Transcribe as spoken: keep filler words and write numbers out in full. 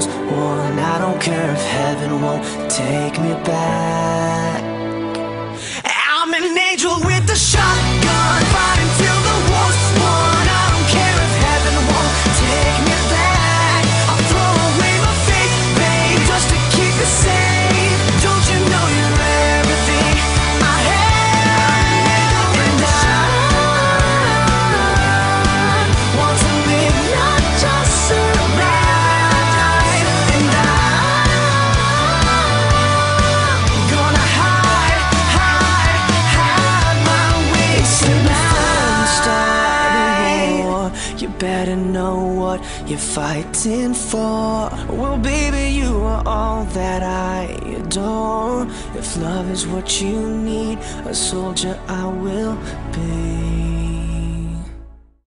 was one. I don't care if heaven won't take me back. I'm an angel with a shotgun, fighting till the war's won. I don't care if heaven won't take me back. I'll throw away my faith, babe, just to keep it safe. Don't you know you're everything I have? And I want to live, not just survive. And I'm gonna hide, hide, hide my ways tonight. You better know what you're fighting for. Well, baby, you are all that I adore. If love is what you need, a soldier I will be.